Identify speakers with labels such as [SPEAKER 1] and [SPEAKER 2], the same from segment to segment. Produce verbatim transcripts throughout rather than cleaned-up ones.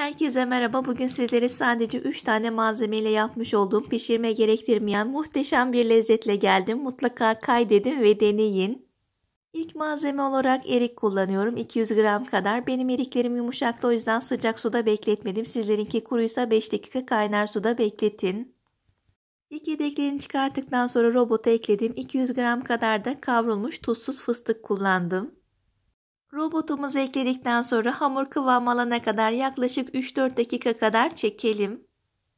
[SPEAKER 1] Herkese merhaba. Bugün sizlere sadece üç tane malzemeyle yapmış olduğum pişirme gerektirmeyen muhteşem bir lezzetle geldim. Mutlaka kaydedin ve deneyin. İlk malzeme olarak erik kullanıyorum. iki yüz gram kadar. Benim eriklerim yumuşaktı, o yüzden sıcak suda bekletmedim. Sizlerinki kuruysa beş dakika kaynar suda bekletin. İlk yedeklerini çıkarttıktan sonra robota ekledim. iki yüz gram kadar da kavrulmuş tuzsuz fıstık kullandım. Robotumuzu ekledikten sonra hamur kıvam alana kadar yaklaşık üç dört dakika kadar çekelim.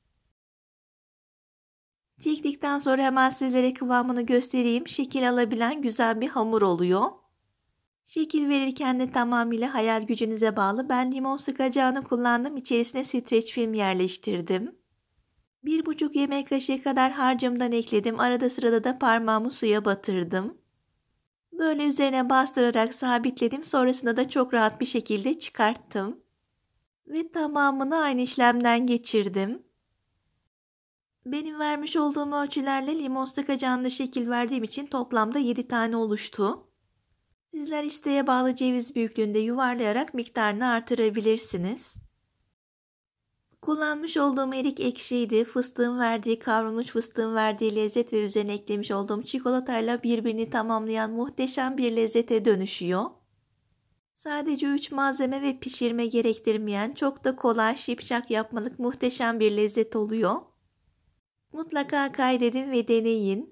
[SPEAKER 1] Çektikten sonra hemen sizlere kıvamını göstereyim. Şekil alabilen güzel bir hamur oluyor. Şekil verirken de tamamıyla hayal gücünüze bağlı. Ben limon sıkacağını kullandım. İçerisine streç film yerleştirdim. bir buçuk yemek kaşığı kadar harcımdan ekledim. Arada sırada da parmağımı suya batırdım. Böyle üzerine bastırarak sabitledim. Sonrasında da çok rahat bir şekilde çıkarttım. Ve tamamını aynı işlemden geçirdim. Benim vermiş olduğum ölçülerle limon sıkacağına şekil verdiğim için toplamda yedi tane oluştu. Sizler isteğe bağlı ceviz büyüklüğünde yuvarlayarak miktarını artırabilirsiniz. Kullanmış olduğum erik ekşiydi. Fıstığın verdiği, kavrulmuş fıstığın verdiği lezzet ve üzerine eklemiş olduğum çikolatayla birbirini tamamlayan muhteşem bir lezzete dönüşüyor. Sadece üç malzeme ve pişirme gerektirmeyen, çok da kolay, şipşak yapmalık muhteşem bir lezzet oluyor. Mutlaka kaydedin ve deneyin.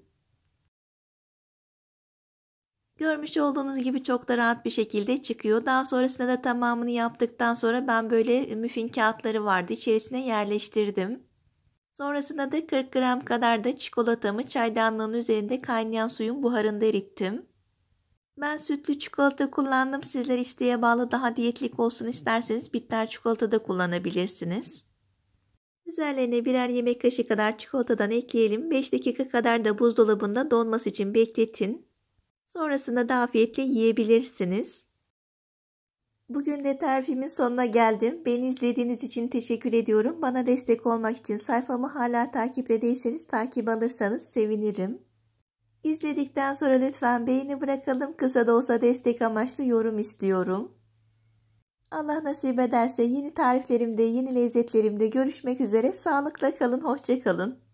[SPEAKER 1] Görmüş olduğunuz gibi çok da rahat bir şekilde çıkıyor. Daha sonrasında da tamamını yaptıktan sonra ben böyle müfin kağıtları vardı, İçerisine yerleştirdim. Sonrasında da kırk gram kadar da çikolatamı çaydanlığın üzerinde kaynayan suyun buharında erittim. Ben sütlü çikolata kullandım. Sizler isteğe bağlı daha diyetlik olsun isterseniz bitter çikolata da kullanabilirsiniz. Üzerlerine birer yemek kaşığı kadar çikolatadan ekleyelim. beş dakika kadar da buzdolabında donması için bekletin. Sonrasında da afiyetle yiyebilirsiniz. Bugün de tarifimin sonuna geldim. Beni izlediğiniz için teşekkür ediyorum. Bana destek olmak için sayfamı hala takipte değilseniz takip alırsanız sevinirim. İzledikten sonra lütfen beğeni bırakalım. Kısa da olsa destek amaçlı yorum istiyorum. Allah nasip ederse yeni tariflerimde, yeni lezzetlerimde görüşmek üzere. Sağlıkla kalın, hoşça kalın.